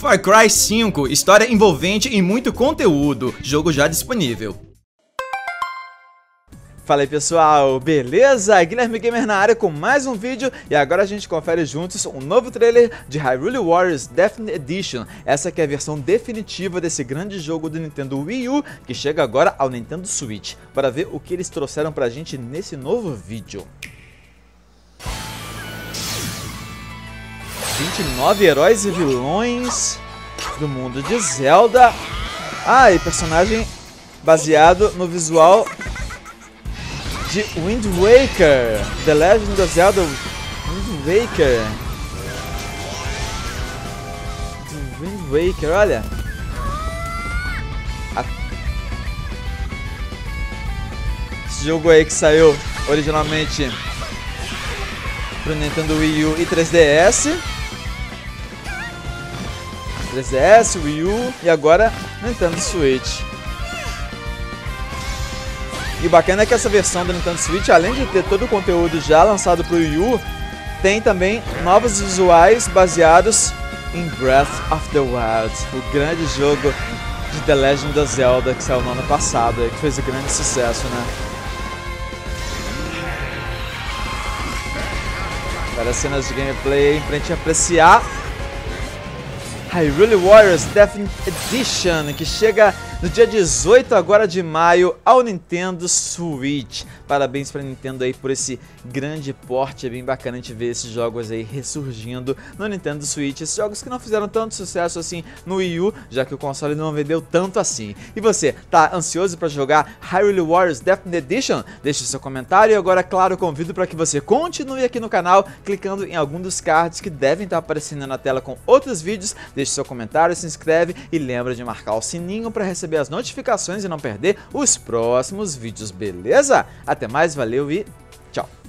Far Cry 5, história envolvente e muito conteúdo, jogo já disponível. Fala aí pessoal, beleza? Guilherme Gamer na área com mais um vídeo e agora a gente confere juntos um novo trailer de Hyrule Warriors Definitive Edition. Essa aqui é a versão definitiva desse grande jogo do Nintendo Wii U que chega agora ao Nintendo Switch. Bora ver o que eles trouxeram pra gente nesse novo vídeo. 29 heróis e vilões do mundo de Zelda. Ah, e personagem baseado no visual de Wind Waker, The Legend of Zelda Wind Waker. Wind Waker, olha. Esse jogo aí que saiu originalmente pro Nintendo Wii U e 3DS. 3DS, Wii U e agora Nintendo Switch. E o bacana é que essa versão do Nintendo Switch, além de ter todo o conteúdo já lançado para o Wii U, tem também novos visuais baseados em Breath of the Wild, o grande jogo de The Legend of Zelda que saiu no ano passado, que fez um grande sucesso, né? Várias cenas de gameplay pra gente apreciar. Hyrule Warriors Definitive Edition, que chega no dia 18 agora de maio ao Nintendo Switch. Parabéns pra Nintendo aí por esse grande porte, é bem bacana a gente ver esses jogos aí ressurgindo no Nintendo Switch. Esses jogos que não fizeram tanto sucesso assim no Wii U, já que o console não vendeu tanto assim. E você, tá ansioso pra jogar Hyrule Warriors Definitive Edition? Deixe seu comentário e agora, claro, convido para que você continue aqui no canal, clicando em algum dos cards que devem estar aparecendo na tela com outros vídeos. Deixe seu comentário, se inscreve e lembra de marcar o sininho para receber as notificações e não perder os próximos vídeos, beleza? Até mais, valeu e tchau!